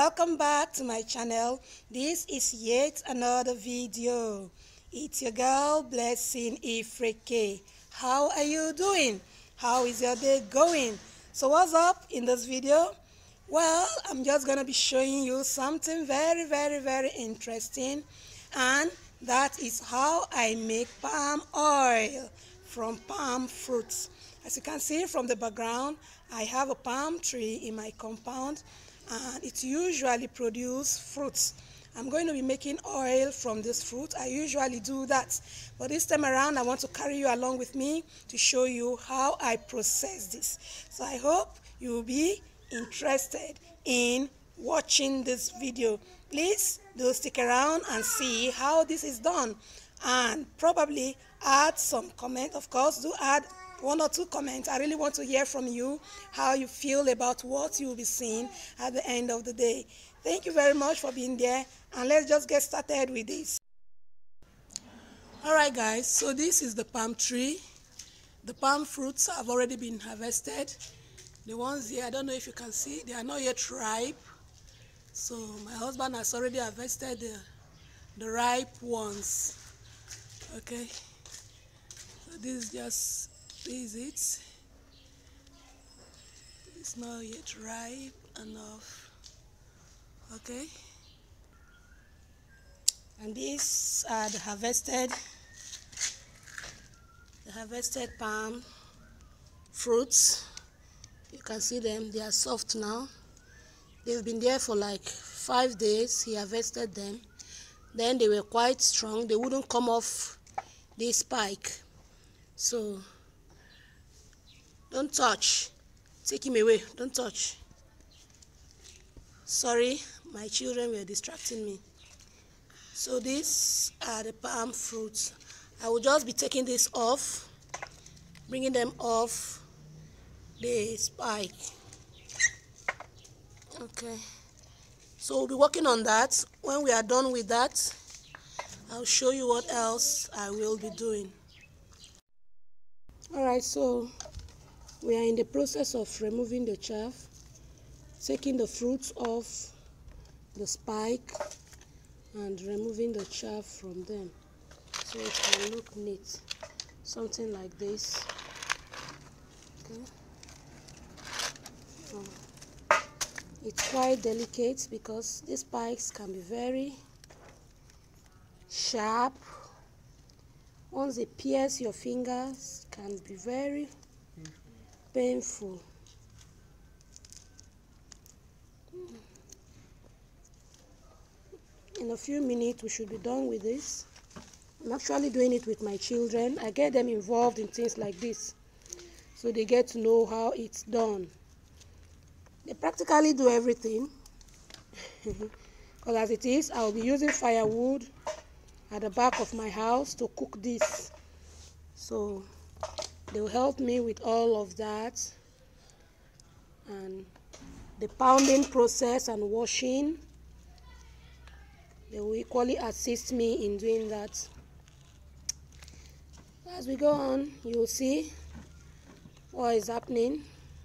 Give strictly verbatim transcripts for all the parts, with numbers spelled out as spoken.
welcome back to my channel. This is yet another video. It's your girl Blessing Ifreke. How are you doing? How is your day going? So what's up in this video? Well, I'm just gonna be showing you something very very very interesting, and that is how I make palm oil from palm fruits. As you can see from the background, I have a palm tree in my compound and it usually produces fruits. I'm going to be making oil from this fruit. I usually do that, but this time around I want to carry you along with me to show you how I process this. So I hope you will be interested in watching this video. Please do stick around and see how this is done, and probably add some comment. Of course, do add one or two comments. I really want to hear from you how you feel about what you will be seeing at the end of the day. Thank you very much for being there, and let's just get started with this. Alright guys, so this is the palm tree. The palm fruits have already been harvested. The ones here, I don't know if you can see, they are not yet ripe. So my husband has already harvested the, the ripe ones. Okay, so this is just This is it. It's not yet ripe enough. Okay. And these are the harvested, the harvested palm fruits. You can see them. They are soft now. They've been there for like five days. He harvested them. Then they were quite strong. They wouldn't come off this spike. So don't touch. Take him away. Don't touch. Sorry, my children were distracting me. So these are the palm fruits. I will just be taking this off, bringing them off the spike. Okay. So we'll be working on that. When we are done with that, I'll show you what else I will be doing. Alright, so we are in the process of removing the chaff, taking the fruits off the spike and removing the chaff from them so it can look neat, something like this. Okay. Um, it's quite delicate because these spikes can be very sharp. Once they pierce your fingers, it can be very painful. In a few minutes we should be done with this. I'm actually doing it with my children. I get them involved in things like this so they get to know how it's done. They practically do everything because as it is, I'll be using firewood at the back of my house to cook this, so they will help me with all of that, and the pounding process and washing, they will equally assist me in doing that. As we go on, you will see what is happening.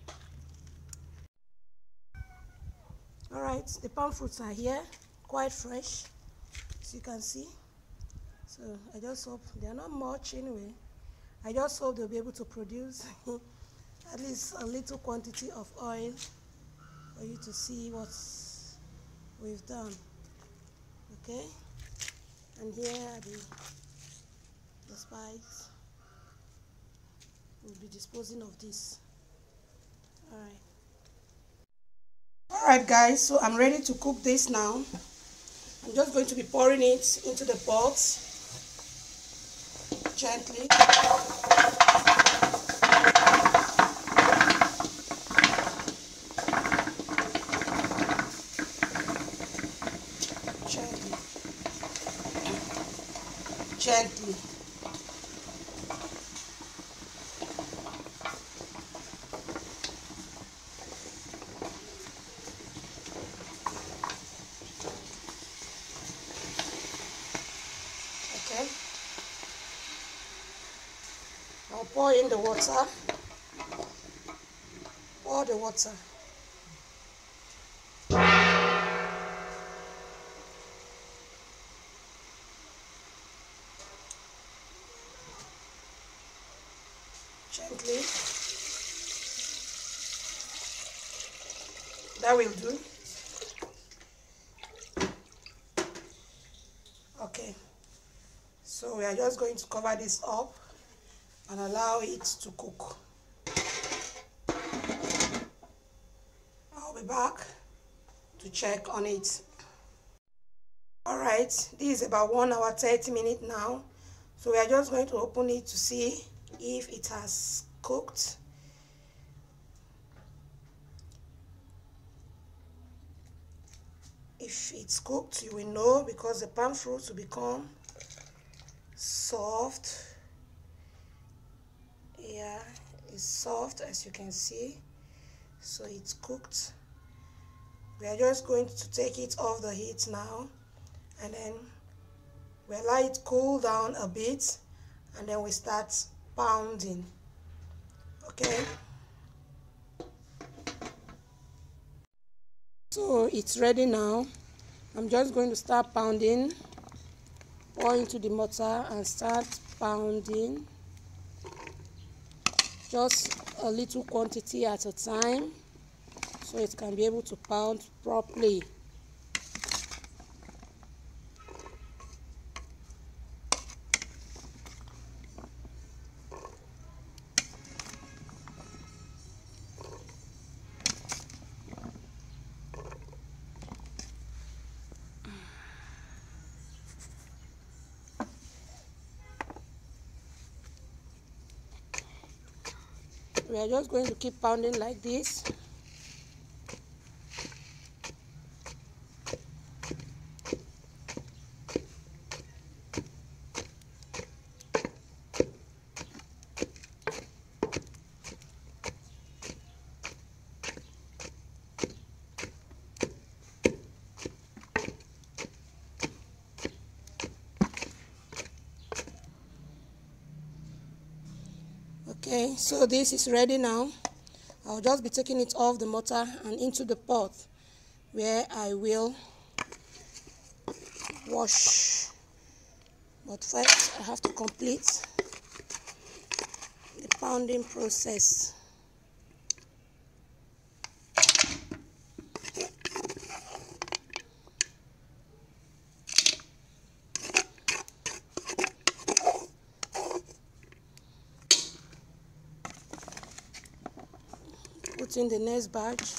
Alright, the palm fruits are here, quite fresh, as you can see. So I just hope they are not much anyway. I just hope they'll be able to produce at least a little quantity of oil for you to see what we've done. Okay, and here are the, the spikes. We'll be disposing of this. Alright. Alright guys, so I'm ready to cook this now. I'm just going to be pouring it into the pot gently. Gently. Gently. Okay. I'll pour in the water. Pour the water. Gently. That will do. Okay. So we are just going to cover this up and allow it to cook. I'll be back to check on it. Alright, this is about one hour thirty minutes now. So we are just going to open it to see if it has cooked. If it's cooked, you will know because the palm fruit will become soft. Yeah, it's soft as you can see. So it's cooked. We are just going to take it off the heat now, and then we allow it cool down a bit, and then we start pounding. Okay. So it's ready now. I'm just going to start pounding. Pour into the mortar and start pounding. Just a little quantity at a time so it can be able to pound properly. We are just going to keep pounding like this. Okay, so this is ready now. I'll just be taking it off the mortar and into the pot where I will wash. But first I have to complete the pounding process. Put in the next batch.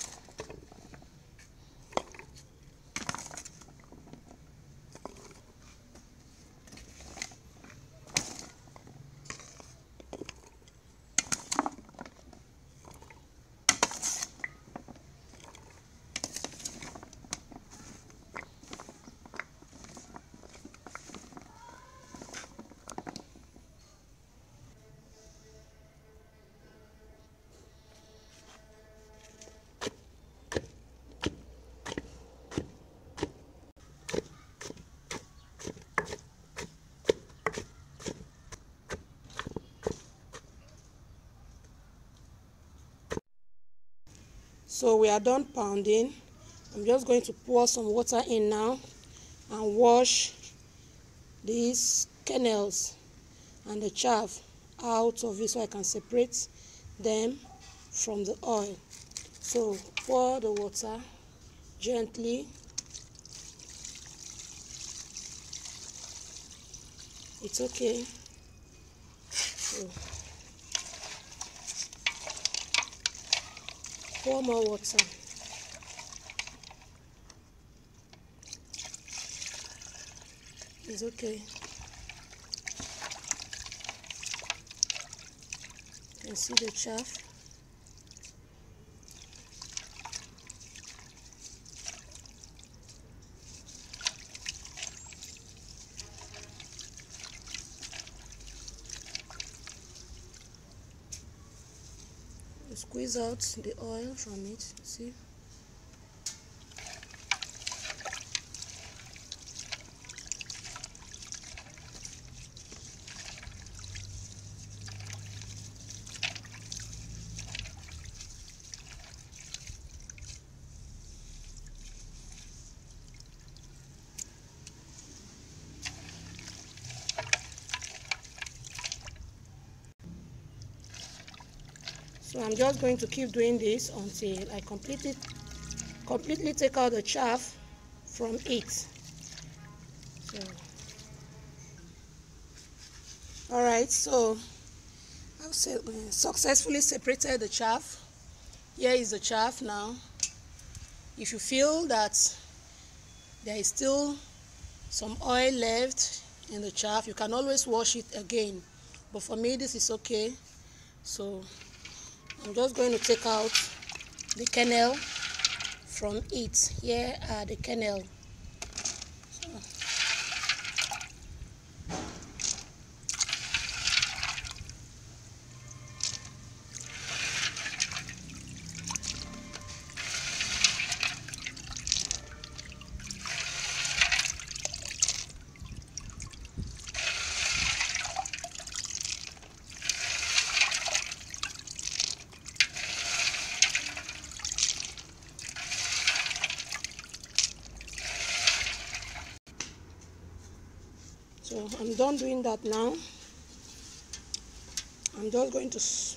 So we are done pounding. I'm just going to pour some water in now and wash these kernels and the chaff out of it so I can separate them from the oil. So pour the water gently. It's okay. So pour more water. It's okay. You can see the chaff. You squeeze out the oil from it, see? So I'm just going to keep doing this until I completely completely take out the chaff from it. So all right, so I've successfully separated the chaff. Here is the chaff now. If you feel that there is still some oil left in the chaff, you can always wash it again, but for me this is okay. So I'm just going to take out the kernel from it. Here are the kernel. So, so I'm done doing that now. I'm just going to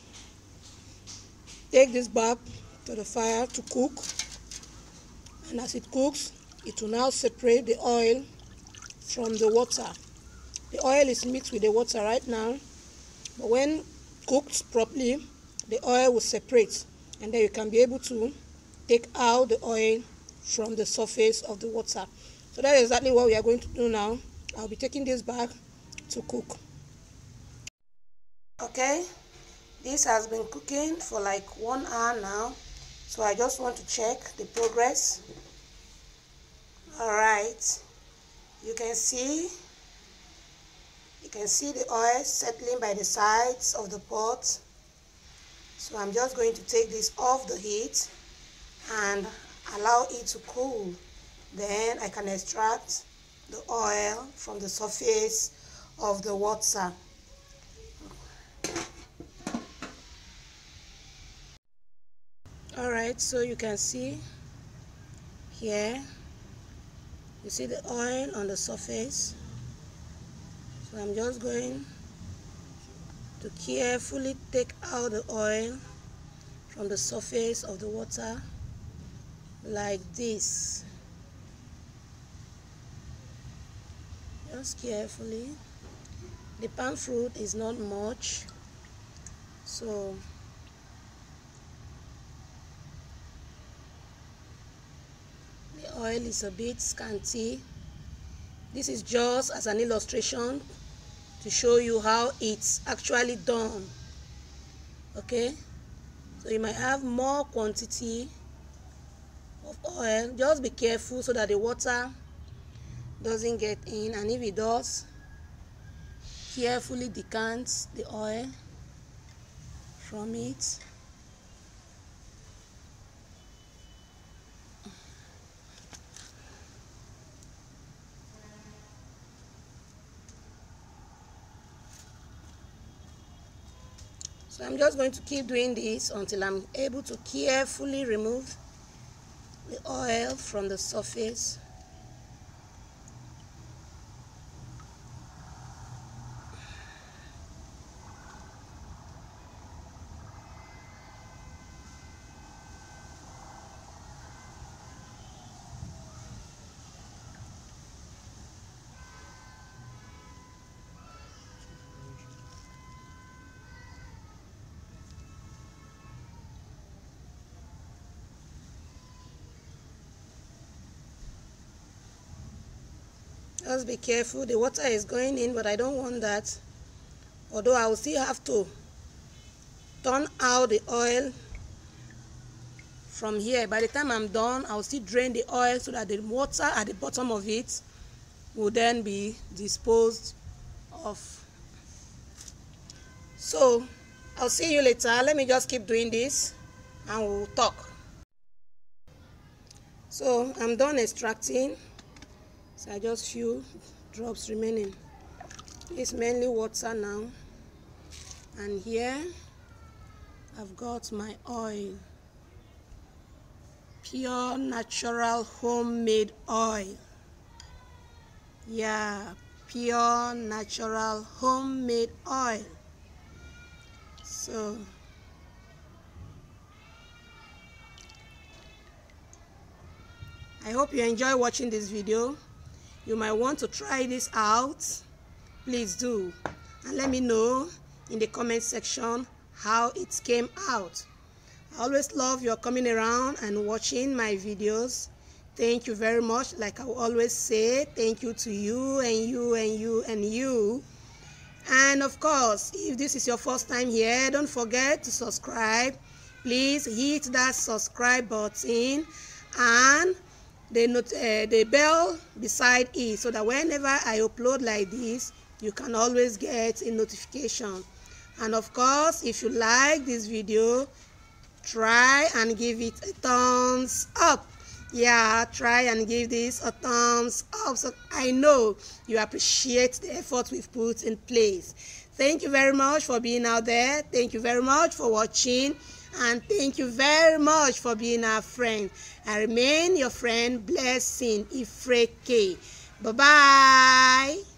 take this back to the fire to cook, and as it cooks, it will now separate the oil from the water. The oil is mixed with the water right now, but when cooked properly, the oil will separate, and then you can be able to take out the oil from the surface of the water. So that is exactly what we are going to do now. I'll be taking this back to cook. Okay, this has been cooking for like one hour now, so I just want to check the progress. All right, you can see you can see the oil settling by the sides of the pot. So I'm just going to take this off the heat and allow it to cool. Then I can extract the oil from the surface of the water. All right, so you can see here, you see the oil on the surface. So I'm just going to carefully take out the oil from the surface of the water like this. Just carefully. The palm fruit is not much, so the oil is a bit scanty. This is just as an illustration to show you how it's actually done. Okay, so you might have more quantity of oil. Just be careful so that the water doesn't get in, and if it does, carefully decant the oil from it. So I'm just going to keep doing this until I'm able to carefully remove the oil from the surface. Just be careful. The water is going in, but I don't want that. Although I will still have to turn out the oil from here. By the time I'm done, I'll still drain the oil so that the water at the bottom of it will then be disposed of. So I'll see you later. Let me just keep doing this and we'll talk. So I'm done extracting. So I just few drops remaining. It's mainly water now, and here I've got my oil, pure natural homemade oil. Yeah, pure natural homemade oil. So I hope you enjoy watching this video. You might want to try this out. Please do, and let me know in the comment section how it came out. I always love your coming around and watching my videos. Thank you very much. Like I always say, thank you to you and you and you and you. And of course, if this is your first time here, don't forget to subscribe. Please hit that subscribe button and the, not, uh, the bell beside it, so that whenever I upload like this, you can always get a notification. And of course, if you like this video, try and give it a thumbs up. Yeah, try and give this a thumbs up, so I know you appreciate the effort we've put in place. Thank you very much for being out there. Thank you very much for watching, and thank you very much for being our friend. I remain your friend, Blessing Ifreke. Bye bye.